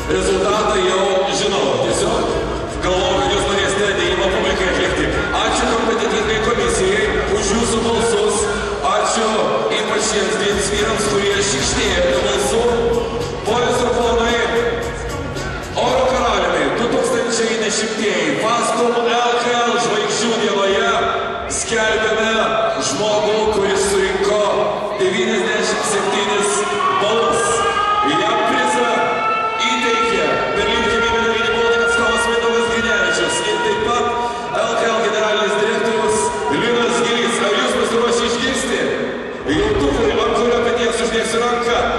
Rezultatą jau žinau. Tiesiog galvoju, kad jūs norėsite dėjimą publikai atlikti. Ačiū kompetentingai komisijai už jūsų balsus. Ačiū ypač šiems dviems vyrams, kurie šikšnėjote balsų. Ponios ir ponai, oro karaliumi 2010-ieji Fastum LKL žvaigždžių dienoje skelbėme žmogų, kuris surinko 97 balus. Jam prizą įteikė Berlyno Chemijos Devinį Baltic atstovas Mindaugas Grinevičius ir taip pat LKL generalinis direktorius Linas Gilys. Ar jūs pasiruošę išgirsti? Jautuvui, ant kurio peties uždėsiu ranką.